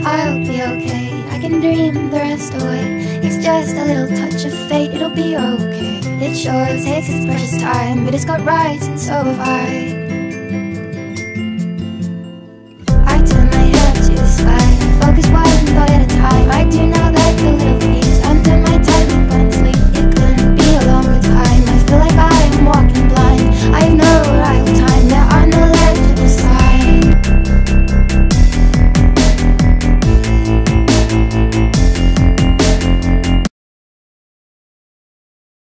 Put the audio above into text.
I'll be okay, I can dream the rest away. It's just a little touch of fate, it'll be okay. It sure takes its precious time, but it's got rights and so have I. I turn my head to the sky, focus one thought at a time. I